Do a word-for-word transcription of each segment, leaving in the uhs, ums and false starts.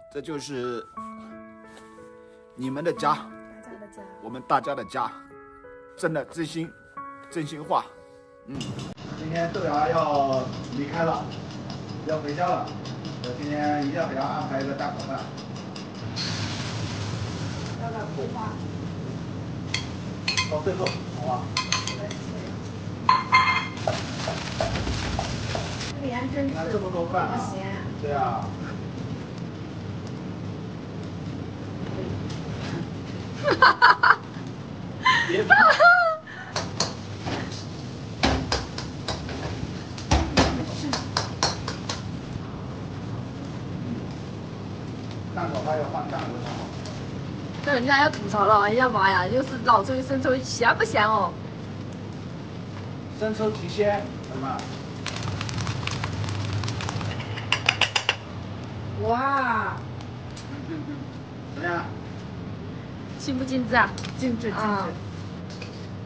这就是你们的家， 大家的家， 我们大家的家，真的真心，真心话。嗯，今天豆芽要离开了，要回家了，我今天一定要给他安排一个大烤饭。 要不要苦花？ 到最后，好吧。 这里还真是这么多饭啊！ 不咸。 对啊。哈哈哈！别怕。蛋炒饭要换蛋为什么？ 这人家要吐槽了，哎呀妈呀，又是老抽生抽，咸不咸哦？ 生抽提鲜，什么？ 哇， 怎么样？ 精不精致啊？ 精致精啊致。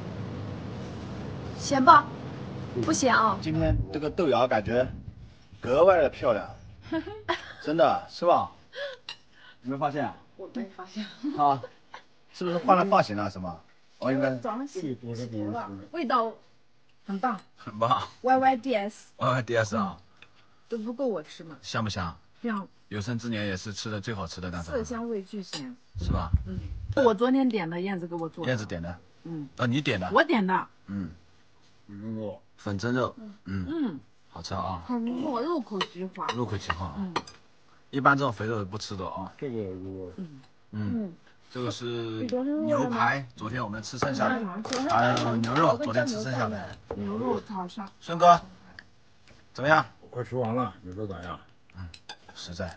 咸吧？不咸啊。 今天这个豆芽感觉格外的漂亮，真的是吧？有没有发现啊？ 我没发现。 啊，是不是换了发型了？是吗？我应该早上洗多是多是味道很棒很棒。 ，Y Y D S Y Y D S 啊， 都不够我吃嘛， 香不香？ 香， 有生之年也是吃的最好吃的蛋炒饭， 色香味俱咸。 是吧？ 嗯，我昨天点的，燕子给我做的。 燕子点的， 嗯， 啊，你点的？ 我点的。 嗯， 粉肉， 粉蒸肉，嗯， 嗯， 好吃啊， 很糯，入口即化。 入口即化啊。 嗯， 一般这种肥肉不吃的啊。 这个如果嗯嗯， 嗯， 这个是你昨天问了吗牛排，昨天我们吃剩下的， 昨天还有牛肉，昨天吃剩下的。 牛肉炒上。 孙哥，怎么样？ 快吃完了，你说咋样？ 实在。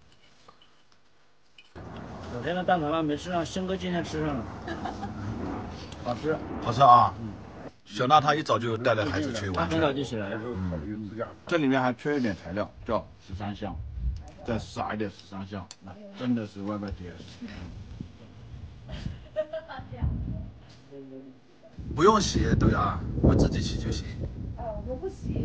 昨天的蛋炒饭没吃上，申哥今天吃上了，好吃。 好吃啊！小娜她一早就带着孩子去玩去了他很早。就起来了。 考虑自驾。 这里面还缺一点材料，叫十三香，再撒一点十三香，那真的是 Y Y D S。不用洗豆芽，我自己洗就行。 哦，我不洗。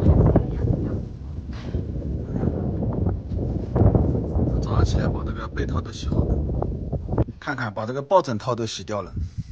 早上起来把这个被套都洗好了，看看把这个抱枕套都洗掉了。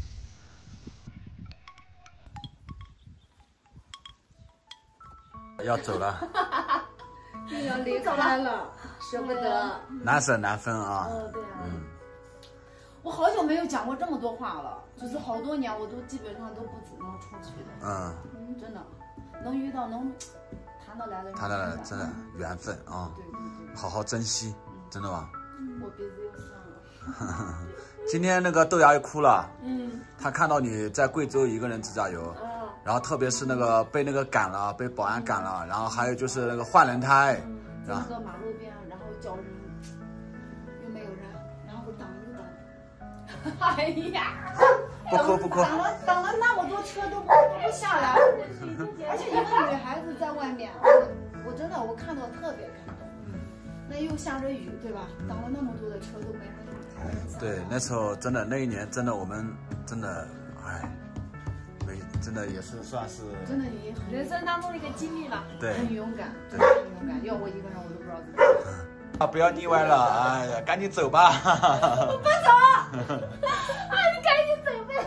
要走了， 要离开了，舍不得。 难舍难分啊。 哦，对啊。 嗯， 我好久没有讲过这么多话了，就是好多年我都基本上都不怎么出去的。 嗯， 真的，能遇到能谈得来的人， 谈得来真的缘分啊， 对对对， 好好珍惜，真的吧？ 我鼻子又酸了。 今天那个豆芽又哭了， 嗯， 他看到你在贵州一个人自驾游， 哦， 然后特别是那个被那个赶了，被保安赶了，然后还有就是那个换轮胎， 在那个马路边，然后叫人，又没有人，然后等又等。哎呀， 不哭不哭， 等了等了那么多车都不不下来，而且一个女孩子在外面，我我真的我看到特别感动。那又下着雨，对吧？等了那么多的车都没人下。 对，那时候真的那一年真的我们真的哎，没真的也是算是真的你很人生当中的一个经历了。 对很勇敢， 对很勇敢。要我一个人我都不知道怎么办。 啊，不要腻歪了，哎呀，赶紧走吧。 我不走，啊，你赶紧走呗。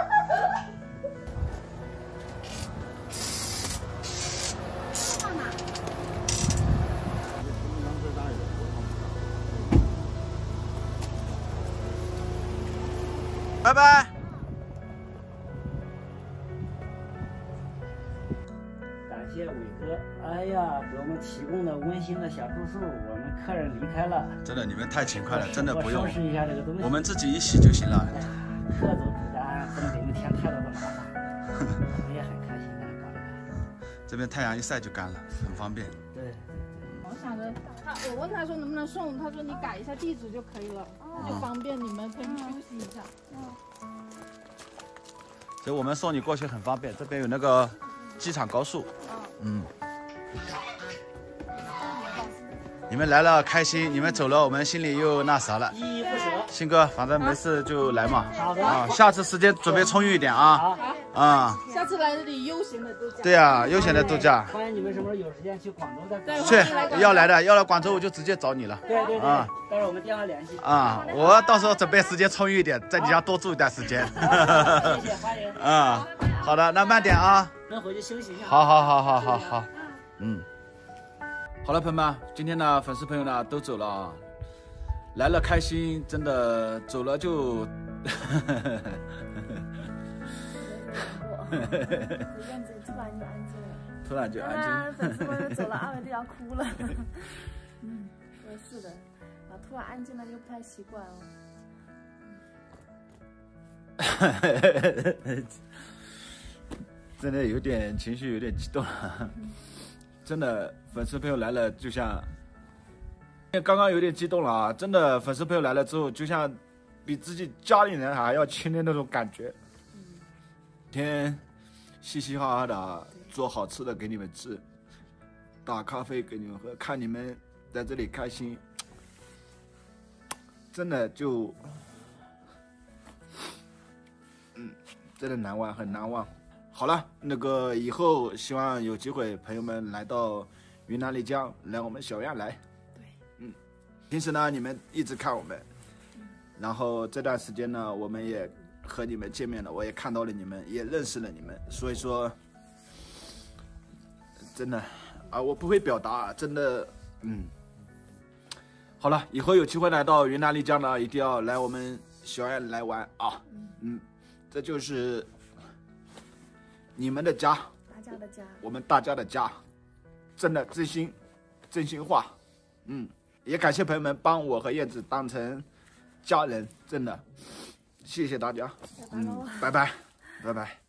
上哪？ 拜拜。 感谢伟哥，哎呀，给我们提供的温馨的小住宿，我们客人离开了。 真的，你们太勤快了，真的不用我收，拾一下这个东西。 我们自己一洗就行了。 客走主家，不能给你们添太多的麻烦。我们也很开心的搞这个。 这边太阳一晒就干了，很方便。 对。 我想着他，我问他说能不能送，他说你改一下地址就可以了，那就方便你们可以休息一下。 所以我们送你过去很方便，这边有那个机场高速。嗯。 你们来了开心，你们走了我们心里又那啥了， 依依不舍。 鑫哥，反正没事就来嘛。 好的。 啊，下次时间准备充裕一点啊。 好。 啊。 下次来这里悠闲的度假。 对呀，悠闲的度假。 欢迎你们什么时候有时间去广州再。 对， 去，要来的，要来广州我就直接找你了。 对对对。 啊， 到时候我们电话联系。 啊，我到时候准备时间充裕一点，在你家多住一段时间。 谢谢，欢迎。 啊，好的，那慢点啊。 那回去休息一下。 好好好好好好，嗯。好了，朋友们，今天呢，粉丝朋友呢都走了啊，来了开心，真的走了就。 院子突然就安静了， 突然就安静。 粉丝朋友走了，阿伟都要哭了。嗯，我是的，啊，突然安静了又不太习惯哦。 真的有点情绪，有点激动了。真的，粉丝朋友来了，就像刚刚有点激动了啊！真的，粉丝朋友来了之后，就像比自己家里人还要亲的那种感觉。天嘻嘻哈哈的做好吃的给你们吃，打咖啡给你们喝，看你们在这里开心，真的就，嗯，真的难忘，很难忘。好了，那个以后希望有机会朋友们来到云南丽江，来我们小院来。 对， 嗯，平时呢你们一直看我们，然后这段时间呢我们也和你们见面了，我也看到了你们，也认识了你们，所以说真的啊，我不会表达，真的，嗯。好了，以后有机会来到云南丽江呢，一定要来我们小院来玩啊，嗯，这就是你们的家， 大家的家， 我们大家的家，真的真心真心话，嗯，也感谢朋友们帮我和燕子当成家人，真的。谢谢大家，嗯，拜拜，拜拜。